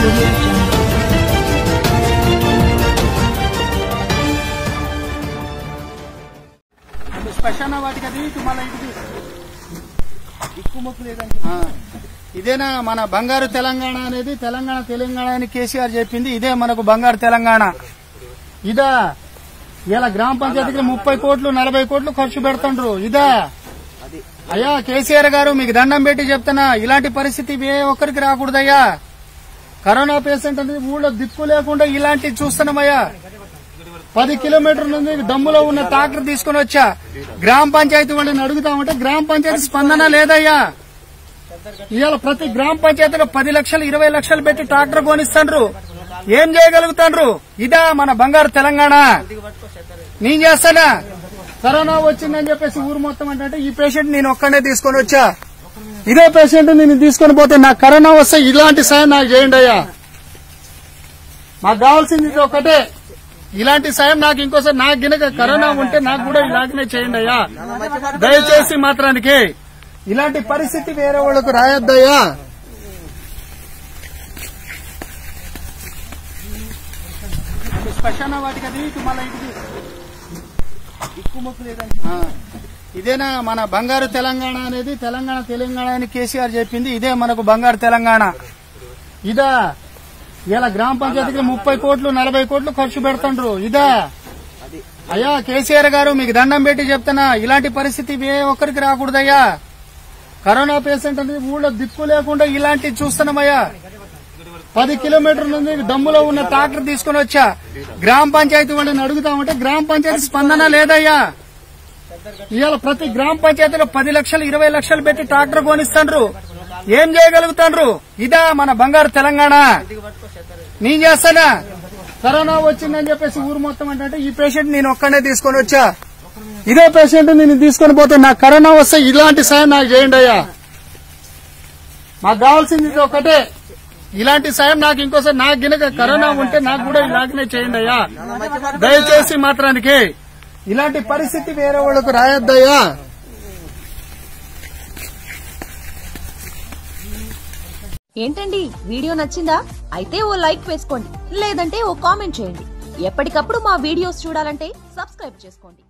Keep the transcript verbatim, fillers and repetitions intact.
శ్మశాన వాటికి అది మళ్ళీ ఇది దిక్కుమొక్కు లేదండి. ఇదేనా మన బంగారు తెలంగాణ అనేది? తెలంగాణ తెలంగాణ అని కేసీఆర్ చెప్పింది. ఇదే మనకు బంగారు తెలంగాణ. ఇదా ఇలా గ్రామ పంచాయతీకి ముప్పై కోట్లు నలభై కోట్లు ఖర్చు పెడుతుండ్రు. ఇదా అయ్యా కేసీఆర్ గారు, మీకు దండం పెట్టి చెప్తున్నా, ఇలాంటి పరిస్థితి ఏ ఒక్కరికి రాకూడదయ్యా. కరోనా పేషెంట్ అనేది ఊళ్ళో దిక్కు లేకుండా ఇలాంటి చూస్తున్నామయ్యా. పది కిలోమీటర్ల నుండి దమ్ములో ఉన్న ట్రాక్టర్ తీసుకుని వచ్చా. గ్రామ పంచాయతీ వాళ్ళని అడుగుతామంటే గ్రామ పంచాయతీ స్పందన లేదయ్యా. ఇవాళ ప్రతి గ్రామ పంచాయతీలో పది లక్షలు ఇరవై లక్షలు పెట్టి ట్రాక్టర్ కొనిస్తాండ్రు. ఏం చేయగలుగుతాండ్రు? ఇదా మన బంగారు తెలంగాణ? నేను చేస్తానా? కరోనా వచ్చిందని చెప్పేసి ఊరు మొత్తం అంటే ఈ పేషెంట్ నేను ఒక్కడే తీసుకొని వచ్చా. ఇదే పేషెంట్ నేను తీసుకొని పోతే నాకు కరోనా వస్తే ఇలాంటి సాయం నాకు చేయండి అయ్యా. మాకు కావాల్సింది ఇది ఒకటే, ఇలాంటి సాయం నాకు ఇంకోసారి నాకు గినక కరోనా ఉంటే నాకు కూడా ఇలాగనే చేయండి అయ్యా. దయచేసి మాత్రానికి ఇలాంటి పరిస్థితి వేరే వాళ్ళకు రాయొద్దయ్యా. శ్మశాన వాటికి అది మళ్ళీ ఇది దిక్కుమొక్కు లేదండి. ఇదేనా మన బంగారు తెలంగాణ అనేది? తెలంగాణ తెలంగాణ అని కేసీఆర్ చెప్పింది. ఇదే మనకు బంగారు తెలంగాణ. ఇదా ఇలా గ్రామ పంచాయతీకి ముప్పై కోట్లు నలభై కోట్లు ఖర్చు పెడుతుండ్రు. ఇదా అయ్యా కేసీఆర్ గారు, మీకు దండం పెట్టి చెప్తున్నా, ఇలాంటి పరిస్థితి ఏ ఒక్కరికి రాకూడదయ్యా. కరోనా పేషెంట్ అనేది ఊళ్ళో దిక్కు లేకుండా ఇలాంటి చూస్తున్నామయ్యా. పది కిలోమీటర్ల నుండి దమ్ములో ఉన్న ట్రాక్టర్ తీసుకుని వచ్చా. గ్రామ పంచాయతీ వాళ్ళని అడుగుతామంటే గ్రామ పంచాయతీ స్పందన లేదయ్యా. ఇవాళ ప్రతి గ్రామ పంచాయతీలో పది లక్షలు ఇరవై లక్షలు పెట్టి ట్రాక్టర్ కొనిస్తాండ్రు. ఏం చేయగలుగుతాండ్రు? ఇదా మన బంగారు తెలంగాణ? నేను చేస్తానా? కరోనా వచ్చిందని చెప్పేసి ఊరు మొత్తం అంటే ఈ పేషెంట్ నేను ఒక్కడే తీసుకొని వచ్చా. ఇదే పేషెంట్ నేను తీసుకొని పోతే నాకు కరోనా వస్తే ఇలాంటి సాయం నాకు చేయండి అయ్యా. మాకు కావాల్సింది ఇది ఒకటే, ఇలాంటి సాయం నాకు ఇంకోసారి నాకు గినక కరోనా ఉంటే నాకు కూడా ఇలాగనే చేయండి అయ్యా. దయచేసి మాత్రానికి ఇలాంటి పరిస్థితి వేరే వాళ్ళకు రాయొద్దయ్యా. ఏంటండి, వీడియో నచ్చిందా? అయితే ఓ లైక్ వేసుకోండి, లేదంటే ఓ కామెంట్ చేయండి. ఎప్పటికప్పుడు మా వీడియోస్ చూడాలంటే సబ్స్క్రైబ్ చేసుకోండి.